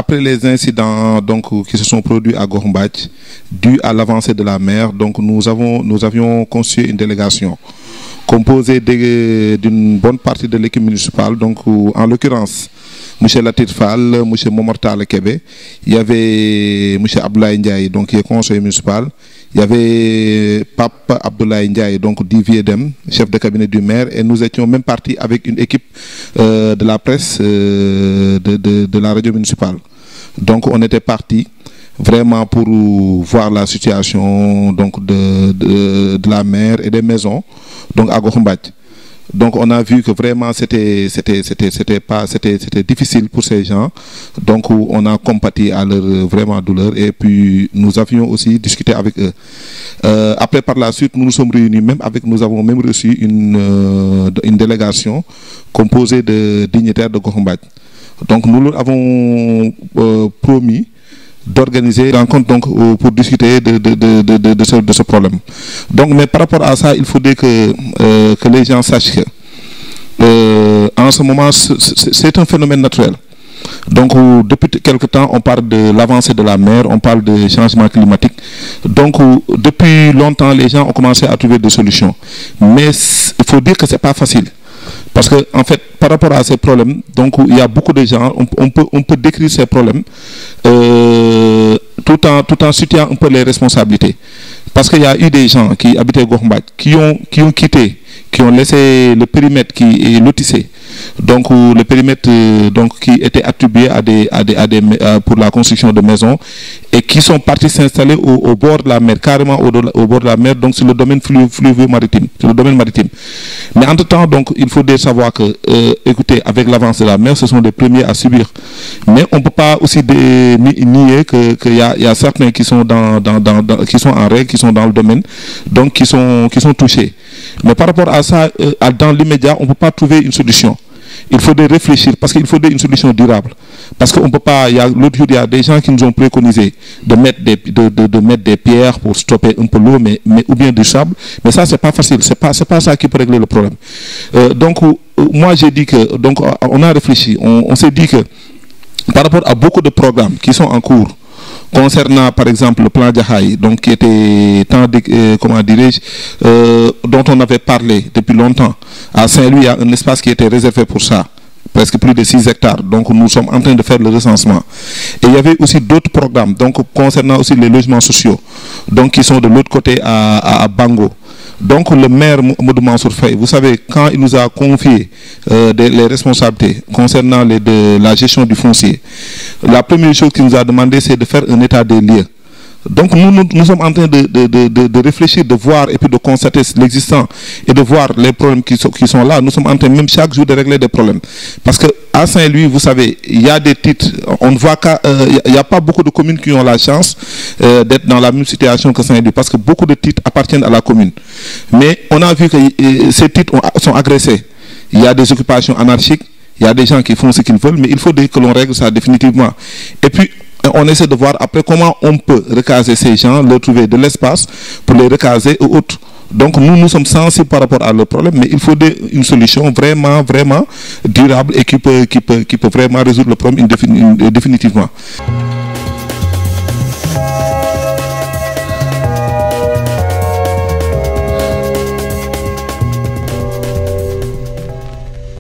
après les incidents donc, qui se sont produits à Gormbach, dû à l'avancée de la mer, donc nous avions conçu une délégation composée d'une bonne partie de l'équipe municipale, donc en l'occurrence M. Latit Fall, M. Momortal Kébé, il y avait M. Abdoulaye Ndiaye, donc qui est conseiller municipal, il y avait Pape Abdoulaye Ndiaye, donc d'Iviedem, chef de cabinet du maire, et nous étions même partis avec une équipe de la presse de la radio municipale. Donc on était partis vraiment pour voir la situation donc, de la mer et des maisons donc à Gormbach. Donc on a vu que vraiment c'était difficile pour ces gens. Donc on a compati à leur vraiment douleur et puis nous avions aussi discuté avec eux. Après par la suite nous nous sommes réunis nous avons même reçu une délégation composée de dignitaires de Gormbach. Donc nous leur avons promis d'organiser une rencontre donc, pour discuter de ce problème. Donc, mais par rapport à ça, il faudrait que les gens sachent que en ce moment, c'est un phénomène naturel. Donc, depuis quelque temps, on parle de l'avancée de la mer, on parle de changement climatique. Donc, depuis longtemps, les gens ont commencé à trouver des solutions. Mais il faut dire que ce n'est pas facile. Parce que, en fait, par rapport à ces problèmes, donc il y a beaucoup de gens, on peut décrire ces problèmes tout en situant un peu les responsabilités. Parce qu'il y a eu des gens qui habitaient Gormbach, qui ont quitté, qui ont laissé le périmètre qui est lotissé. Donc le périmètre donc, qui était attribué pour la construction de maisons et qui sont partis s'installer au bord de la mer, carrément au bord de la mer, donc sur le domaine fluvio-maritime, sur le domaine maritime. Mais entre-temps, donc, il faut savoir que, écoutez, avec l'avance de la mer, ce sont les premiers à subir. Mais on ne peut pas aussi nier qu'il y a certains qui sont qui sont en règle, qui sont dans le domaine, donc qui sont touchés. Mais par rapport à ça, dans l'immédiat, on ne peut pas trouver une solution. Il faudrait réfléchir parce qu'il faudrait une solution durable. Parce qu'on ne peut pas, l'autre jour, il y a des gens qui nous ont préconisé de mettre des pierres pour stopper un peu l'eau, ou bien du sable. Mais ça, c'est pas facile. C'est pas ça qui peut régler le problème. Donc, moi, j'ai dit que, donc, on a réfléchi. On s'est dit que, par rapport à beaucoup de programmes qui sont en cours, concernant par exemple le plan Djahaï, donc qui était comment dirais-je, dont on avait parlé depuis longtemps. À Saint-Louis, il y a un espace qui était réservé pour ça, presque plus de 6 hectares. Donc nous sommes en train de faire le recensement. Et il y avait aussi d'autres programmes, donc concernant aussi les logements sociaux, donc qui sont de l'autre côté à Bango. Donc le maire Modou Mansour Faye, vous savez, quand il nous a confié les responsabilités concernant la gestion du foncier, la première chose qu'il nous a demandé, c'est de faire un état des lieux. Donc nous sommes en train de réfléchir, de voir et puis de constater l'existant et de voir les problèmes qui sont là. Nous sommes en train même chaque jour de régler des problèmes. Parce qu'à Saint-Louis, vous savez, il y a des titres, on ne voit il n'y a pas beaucoup de communes qui ont la chance d'être dans la même situation que Saint-Louis parce que beaucoup de titres appartiennent à la commune. Mais on a vu que ces titres sont agressés. Il y a des occupations anarchiques, il y a des gens qui font ce qu'ils veulent, mais il faut que l'on règle ça définitivement. Et puis, on essaie de voir après comment on peut recaser ces gens, leur trouver de l'espace pour les recaser ou autres. Donc nous sommes sensibles par rapport à leur problème, mais il faut une solution vraiment durable et qui peut vraiment résoudre le problème définitivement.